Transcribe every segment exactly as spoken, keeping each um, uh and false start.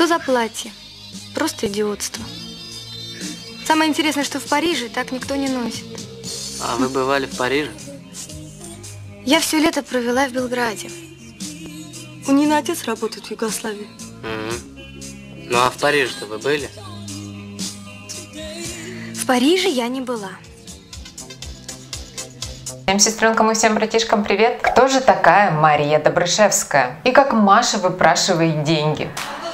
Что за платье? Просто идиотство. Самое интересное, что в Париже так никто не носит. А вы бывали в Париже? Я все лето провела в Белграде. У Нины отец работает в Югославии. Угу. Ну а в Париже-то вы были? В Париже я не была. Всем сестренкам и всем братишкам привет! Кто же такая Мария Добрышевская? И как Маша выпрашивает деньги?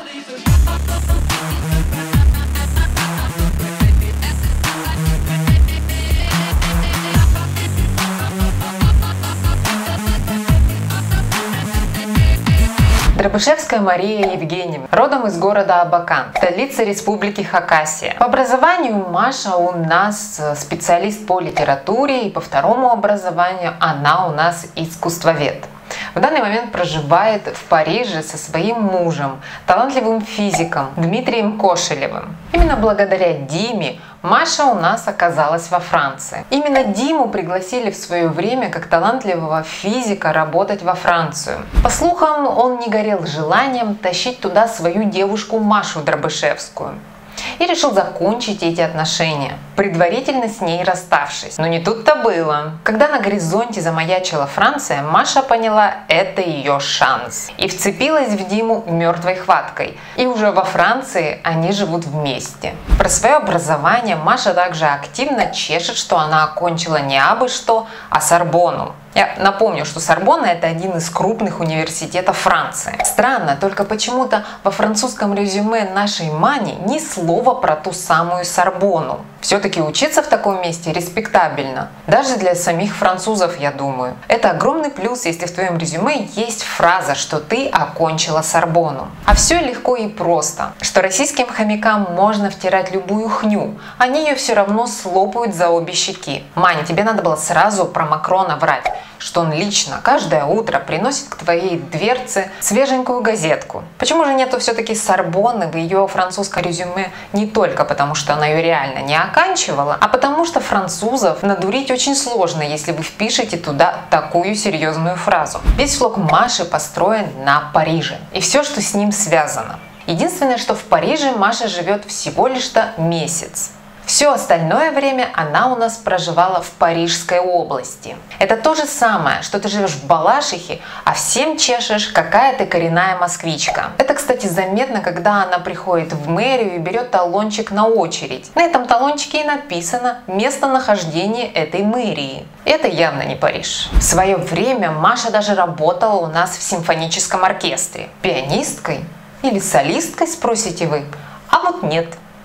Добрышевская Мария Евгеньевна, родом из города Абакан, столица республики Хакасия. По образованию Маша у нас специалист по литературе, и по второму образованию она у нас искусствовед. В данный момент проживает в Париже со своим мужем, талантливым физиком Дмитрием Кошелевым. Именно благодаря Диме Маша у нас оказалась во Франции. Именно Диму пригласили в свое время как талантливого физика работать во Францию. По слухам, он не горел желанием тащить туда свою девушку Машу Добрышевскую и решил закончить эти отношения, предварительно с ней расставшись. Но не тут-то было. Когда на горизонте замаячила Франция, Маша поняла, это ее шанс. И вцепилась в Диму мертвой хваткой. И уже во Франции они живут вместе. Про свое образование Маша также активно чешет, что она окончила не абы что, а Сорбонну. Я напомню, что Сорбонна – это один из крупных университетов Франции. Странно, только почему-то во французском резюме нашей Мани ни слова про ту самую Сорбонну. Все-таки учиться в таком месте респектабельно. Даже для самих французов, я думаю. Это огромный плюс, если в твоем резюме есть фраза, что ты окончила Сорбонну. А все легко и просто. Что российским хомякам можно втирать любую хню. Они ее все равно слопают за обе щеки. Маня, тебе надо было сразу про Макрона врать, что он лично каждое утро приносит к твоей дверце свеженькую газетку. Почему же нету все-таки Сорбонны в ее французском резюме? Не только потому, что она ее реально не оканчивала, а потому что французов надурить очень сложно, если вы впишете туда такую серьезную фразу. Весь слог Маши построен на Париже и все, что с ним связано. Единственное, что в Париже Маша живет всего лишь-то месяц. Все остальное время она у нас проживала в Парижской области. Это то же самое, что ты живешь в Балашихе, а всем чешешь, какая ты коренная москвичка. Это, кстати, заметно, когда она приходит в мэрию и берет талончик на очередь. На этом талончике и написано местонахождение этой мэрии. Это явно не Париж. В свое время Маша даже работала у нас в симфоническом оркестре. Пианисткой или солисткой, спросите вы? А вот нет.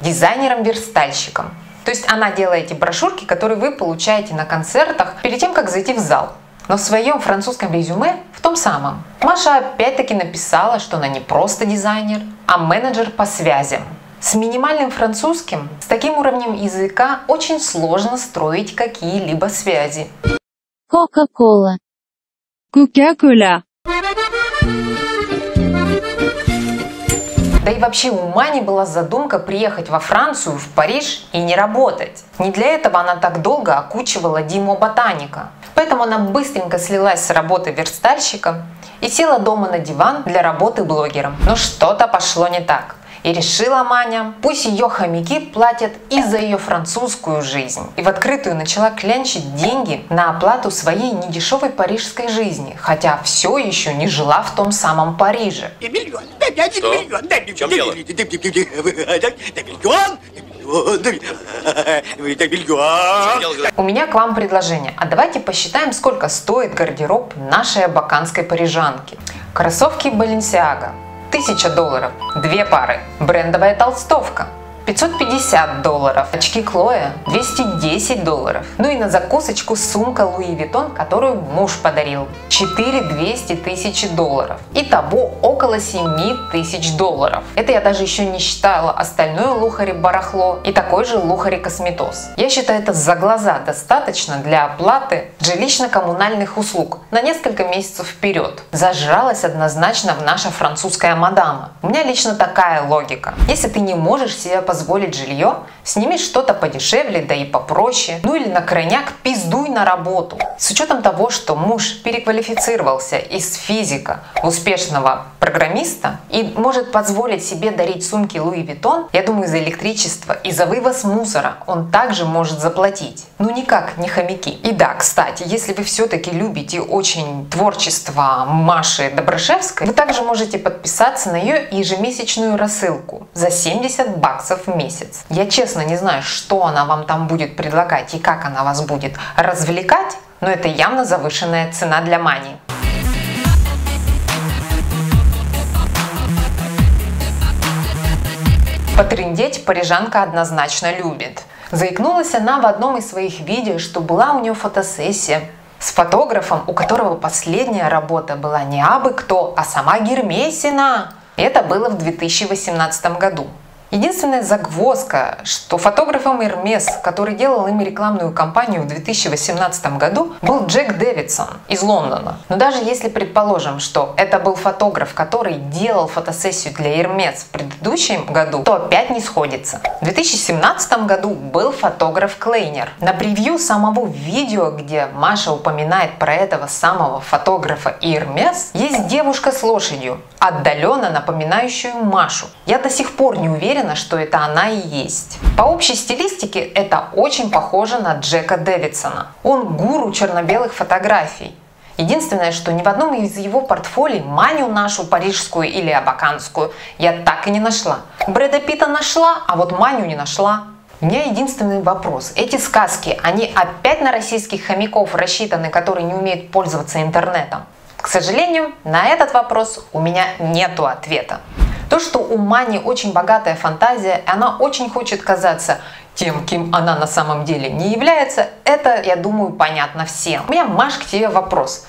Дизайнером-верстальщиком. То есть она делает эти брошюрки, которые вы получаете на концертах перед тем, как зайти в зал. Но в своем французском резюме, в том самом, Маша опять-таки написала, что она не просто дизайнер, а менеджер по связям. С минимальным французским, с таким уровнем языка очень сложно строить какие-либо связи. Кока-кола. Кока-кола. Да и вообще у Мани была задумка приехать во Францию, в Париж и не работать. Не для этого она так долго окучивала Диму ботаника. Поэтому она быстренько слилась с работы верстальщика и села дома на диван для работы блогером. Но что-то пошло не так. И решила Маня, пусть ее хомяки платят и за ее французскую жизнь. И в открытую начала клянчить деньги на оплату своей недешевой парижской жизни, хотя все еще не жила в том самом Париже. Что? В чем дело? У меня к вам предложение. А давайте посчитаем, сколько стоит гардероб нашей абаканской парижанки. Кроссовки Balenciaga. тысяча долларов, две пары. Брендовая толстовка, пятьсот пятьдесят долларов. Очки Chloe, двести десять долларов. Ну и на закусочку сумка Louis Vuitton, которую муж подарил, четыре двести тысячи долларов. Итого около семи тысяч долларов. Это я даже еще не считала остальное лухари-барахло и такой же лухари-косметоз. Я считаю, это за глаза достаточно для оплаты жилищно-коммунальных услуг на несколько месяцев вперед. Зажралась однозначно в наша французская мадама. У меня лично такая логика. Если ты не можешь себе позволить позволить жилье, сними что-то подешевле, да и попроще. Ну или на крайняк пиздуй на работу. С учетом того, что муж переквалифицировался из физика в успешного программиста и может позволить себе дарить сумки Луи Виттон, я думаю, за электричество и за вывоз мусора он также может заплатить. Ну никак не хомяки. И да, кстати, если вы все-таки любите очень творчество Маши Добрышевской, вы также можете подписаться на ее ежемесячную рассылку за семьдесят баксов в месяц. Я честно не знаю, что она вам там будет предлагать и как она вас будет развлекать, но это явно завышенная цена для Мани. Потрындеть парижанка однозначно любит. Заикнулась она в одном из своих видео, что была у нее фотосессия с фотографом, у которого последняя работа была не абы кто, а сама Гермесина. Это было в две тысячи восемнадцатом году. Единственная загвоздка, что фотографом Hermes, который делал им рекламную кампанию в две тысячи восемнадцатом году, был Джек Дэвидсон из Лондона. Но даже если предположим, что это был фотограф, который делал фотосессию для Hermes в предыдущем году, то опять не сходится. В две тысячи семнадцатом году был фотограф Клейнер. На превью самого видео, где Маша упоминает про этого самого фотографа и Hermes, есть девушка с лошадью, отдаленно напоминающую Машу. Я до сих пор не уверена, что это она и есть. По общей стилистике это очень похоже на Джека Дэвидсона. Он гуру черно-белых фотографий. Единственное, что ни в одном из его портфолио Маню нашу парижскую или абаканскую я так и не нашла. Брэда Питта нашла, а вот Маню не нашла. У меня единственный вопрос. Эти сказки, они опять на российских хомяков рассчитаны, которые не умеют пользоваться интернетом? К сожалению, на этот вопрос у меня нету ответа. То, что у Мани очень богатая фантазия, и она очень хочет казаться тем, кем она на самом деле не является, это, я думаю, понятно всем. У меня, Маш, к тебе вопрос.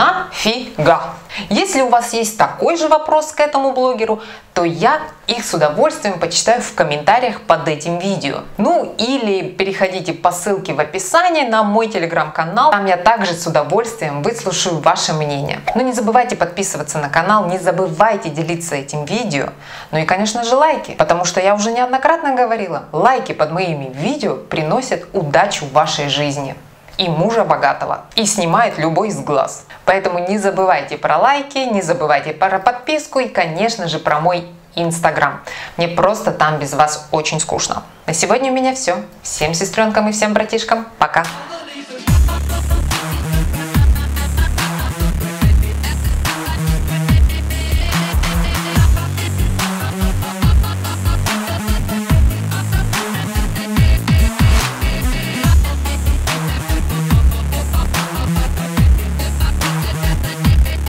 Нафига? Если у вас есть такой же вопрос к этому блогеру, то я их с удовольствием почитаю в комментариях под этим видео. Ну или переходите по ссылке в описании на мой телеграм-канал, там я также с удовольствием выслушаю ваше мнение. Но не забывайте подписываться на канал, не забывайте делиться этим видео, ну и конечно же лайки, потому что я уже неоднократно говорила, лайки под моими видео приносят удачу в вашей жизни. И мужа богатого, и снимает любой из глаз. Поэтому не забывайте про лайки, не забывайте про подписку и, конечно же, про мой инстаграм. Мне просто там без вас очень скучно. На сегодня у меня все. Всем сестренкам и всем братишкам пока!